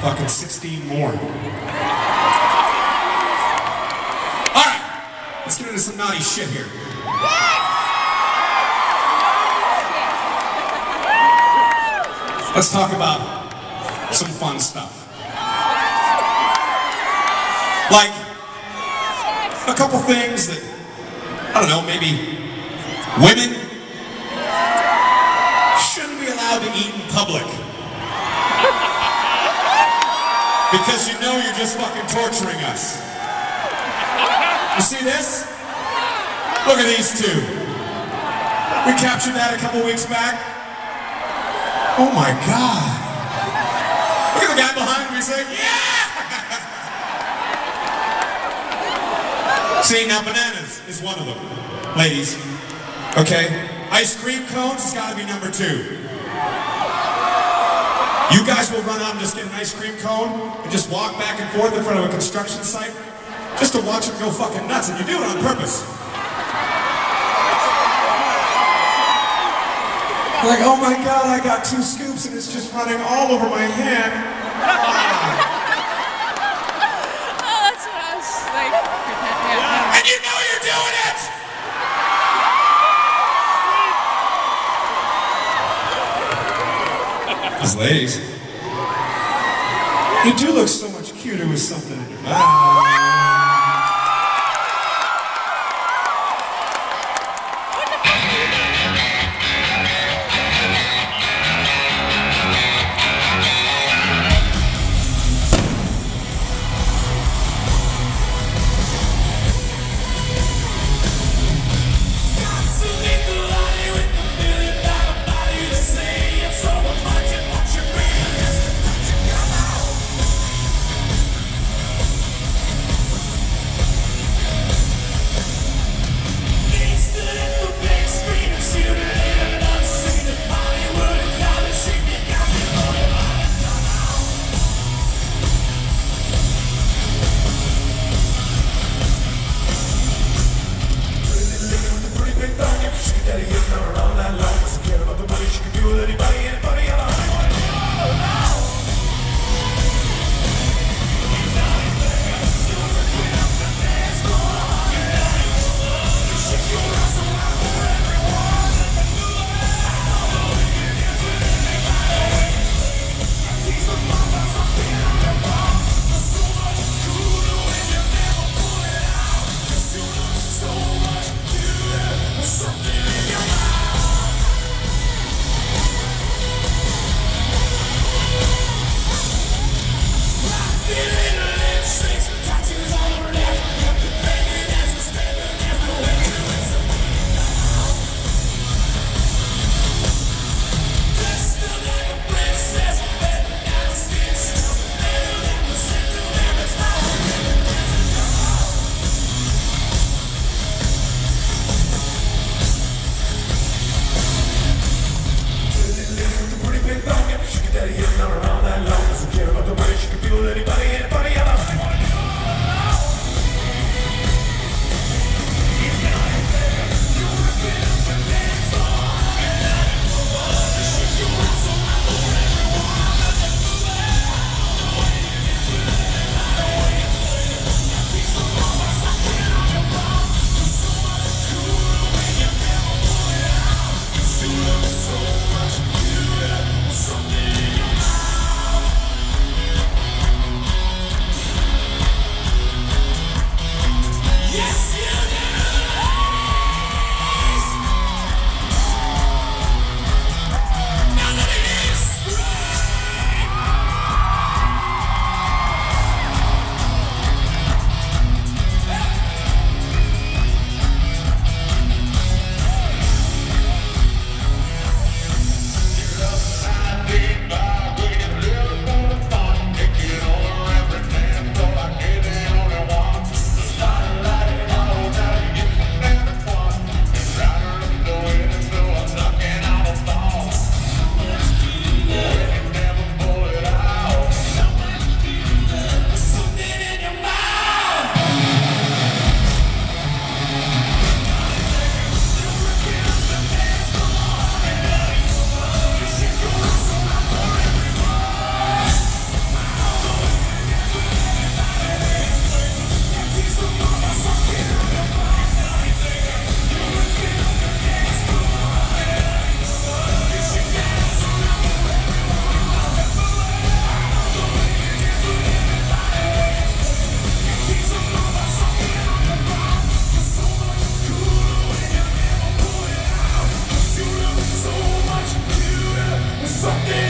fucking 16 more. Alright, let's get into some naughty shit here. Let's talk about some fun stuff. Like, a couple things that, I don't know, maybe women shouldn't be allowed to eat in public. Because you know you're just fucking torturing us. You see this? Look at these two. We captured that a couple weeks back. Oh my God. Look at the guy behind me saying, yeah! See, now bananas is one of them, ladies. Okay? Ice cream cones has got to be number 2. You guys will run out and just get an ice cream cone and just walk back and forth in front of a construction site just to watch them go fucking nuts, and you do it on purpose. Like, oh my God, I got 2 scoops and it's just running all over my hand. Oh, that's what I was like. Yeah. And you know you're doing it! These ladies, you do look so much cuter with something in your mouth. something